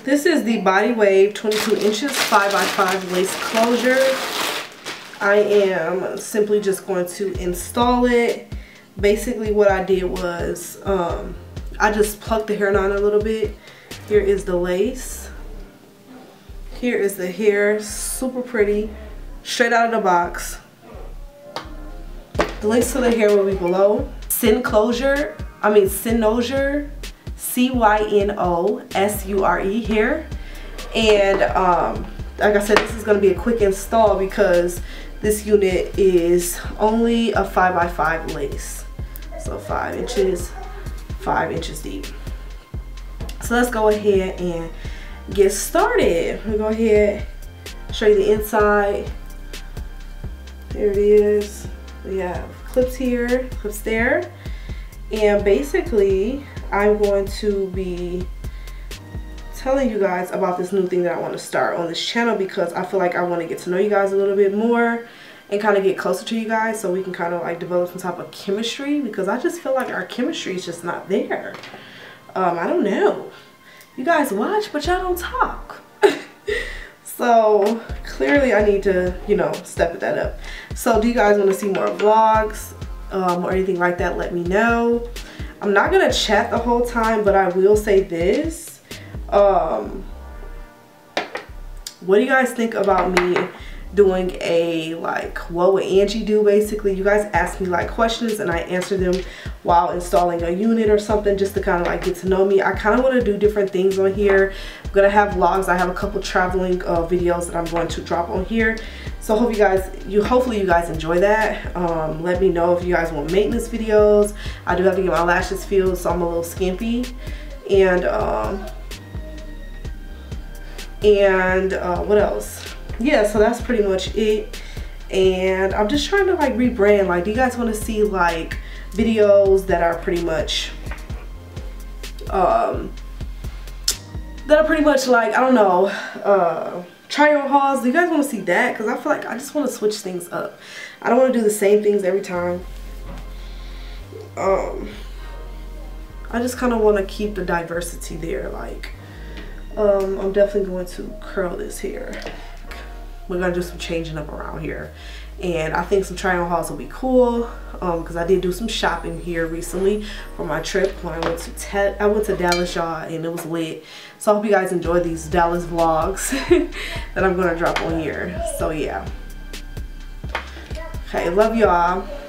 This is the Body Wave 22 inches 5x5 lace closure. I am simply just going to install it. Basically what I did was I just plucked the hair on a little bit. Here is the lace. Here is the hair, super pretty, straight out of the box. The links to the hair will be below. Cynosure, Cynosure hair. And like I said, this is going to be a quick install because this unit is only a 5x5 lace. So 5 inches, 5 inches deep. So let's go ahead and get started. We'll go ahead, show you the inside. There it is. We have clips here, clips there. And basically, I'm going to be telling you guys about this new thing that I want to start on this channel because I feel like I want to get to know you guys a little bit more and kind of get closer to you guys so we can kind of like develop some type of chemistry, because I just feel like our chemistry is just not there. I don't know. You guys watch, but y'all don't talk. So clearly I need to, you know, step that up. So do you guys want to see more vlogs or anything like that? Let me know. I'm not gonna chat the whole time, but I will say this. What do you guys think about me doing a like what would Angie do? Basically, you guys ask me like questions and I answer them while installing a unit or something, just to kind of like get to know me. I kind of want to do different things on here. I'm gonna have vlogs. I have a couple traveling videos that I'm going to drop on here. So hope you guys, hopefully you guys enjoy that. Let me know if you guys want maintenance videos. I do have to get my lashes filled, so I'm a little skimpy. And what else? Yeah, so that's pretty much it. And I'm just trying to like rebrand. Like, do you guys want to see like videos that are pretty much like, I don't know, try on hauls? Do you guys want to see that? Because I feel like I just want to switch things up. I don't want to do the same things every time. I just kind of want to keep the diversity there. Like, I'm definitely going to curl this hair. We're gonna do some changing up around here, and I think some try on hauls will be cool because I did do some shopping here recently for my trip when I went to Dallas, y'all, and it was lit. So I hope you guys enjoy these Dallas vlogs that I'm gonna drop on here. So yeah, okay, love y'all.